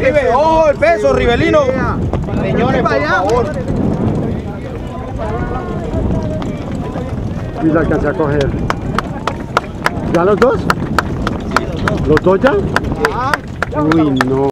Ribe, ojo el peso, Ribelino. Señores, por favor. Y la alcancé a coger. ¿Ya los dos? ¿Los dos ya? Uy, no.